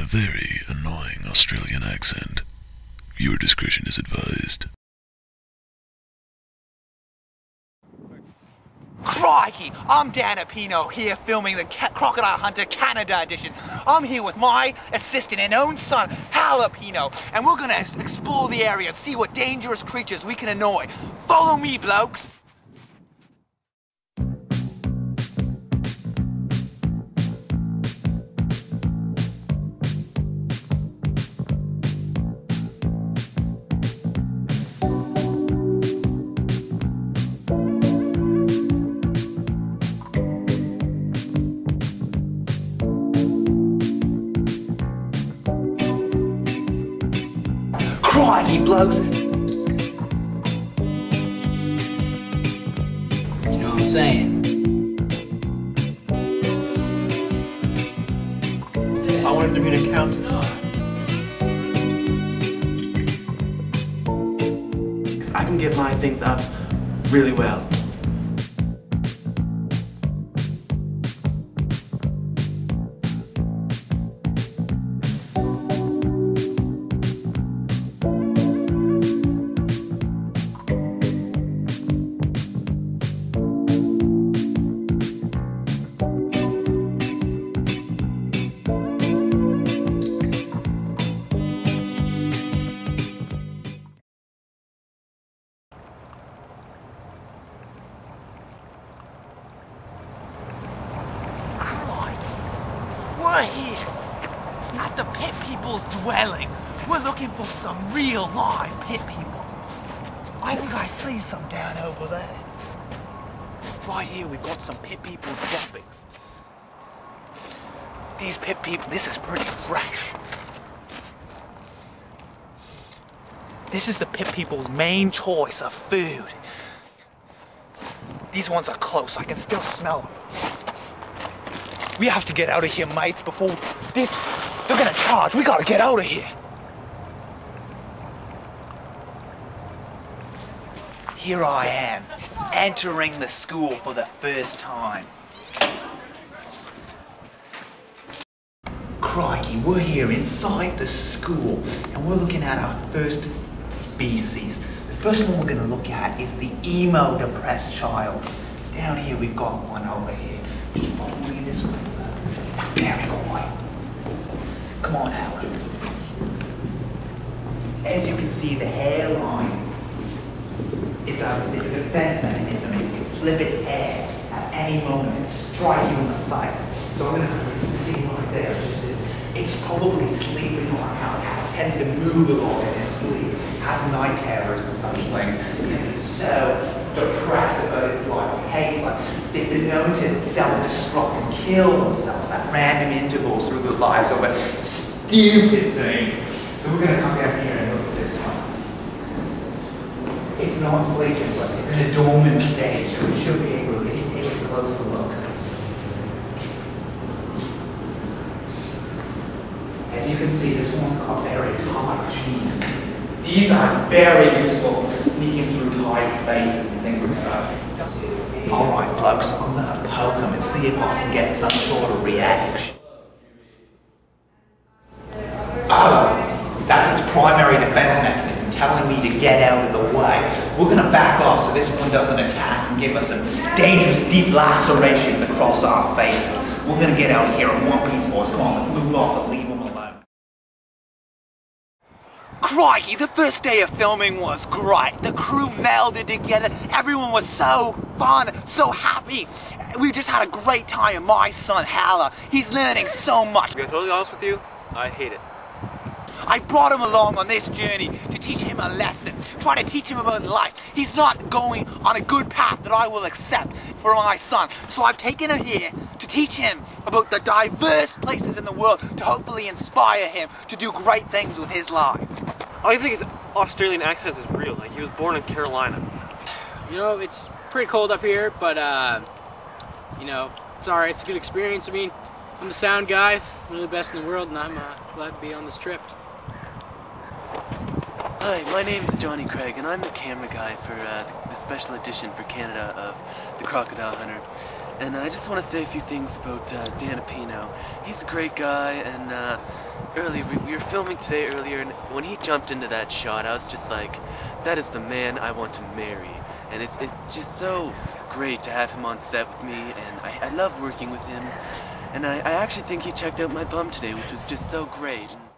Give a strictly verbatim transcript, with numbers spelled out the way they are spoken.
a very annoying Australian accent. Your discretion is advised. Crikey! I'm Dan Apino here filming the Ca Crocodile Hunter Canada edition. I'm here with my assistant and own son, Hal Apino, and we're gonna explore the area and see what dangerous creatures we can annoy. Follow me, blokes! Crikey, blokes! You know what I'm saying? I wanted to be an accountant. I can get my things up really well. We're here at the Pit People's dwelling. We're looking for some real live Pit People. I think I see some down over there. Right here we've got some Pit People's droppings. These Pit People, this is pretty fresh. This is the Pit People's main choice of food. These ones are close, I can still smell them. We have to get out of here, mates, before this... They're gonna charge. We gotta get out of here. Here I am, entering the school for the first time. Crikey, we're here inside the school, and we're looking at our first species. The first one we're gonna look at is the emo-depressed child. Down here we've got one over here. Just follow me this way. There we go. Come on, Howard. As you can see, the hairline is a, is a defense mechanism. It can flip its hair at any moment and strike you in the face. So I'm going to see right there. Just, it's probably sleeping on how it has, tends to move a lot in its sleep. It has night terrors and such things because it's so depressed about its life. It hates like they've been known to self-destruct and kill themselves at random intervals through their lives over stupid things. So we're going to come down here and look at this one. It's not sleeping, but it's in a dormant stage, so we should be able to take a closer look. As you can see, this one's got very tight jeans. These are very useful for sneaking through tight spaces and things like that. Alright, blokes, I'm gonna poke them and see if I can get some sort of reaction. Oh, that's its primary defense mechanism, telling me to get out of the way. We're gonna back off so this one doesn't attack and give us some dangerous deep lacerations across our faces. We're gonna get out here in one piece, boys. Come on, let's move off and leave them alone. Crikey, the first day of filming was great. The crew melded together. Everyone was so fun, so happy. We just had a great time. My son, Hala, he's learning so much. To be totally honest with you, I hate it. I brought him along on this journey to teach him a lesson, try to teach him about life. He's not going on a good path that I will accept for my son. So I've taken him here to teach him about the diverse places in the world to hopefully inspire him to do great things with his life. I think his Australian accent is real. Like, he was born in Carolina. You know, it's pretty cold up here, but, uh, you know, it's alright. It's a good experience. I mean, I'm the sound guy, one of the best in the world, and I'm uh, glad to be on this trip. Hi, my name is Johnny Craig, and I'm the camera guy for uh, the special edition for Canada of The Crocodile Hunter. And I just want to say a few things about uh, Dan Apino. He's a great guy, and uh, earlier, we, we were filming today earlier, and when he jumped into that shot, I was just like, that is the man I want to marry. And it's, it's just so great to have him on set with me, and I, I love working with him. And I, I actually think he checked out my bum today, which was just so great. And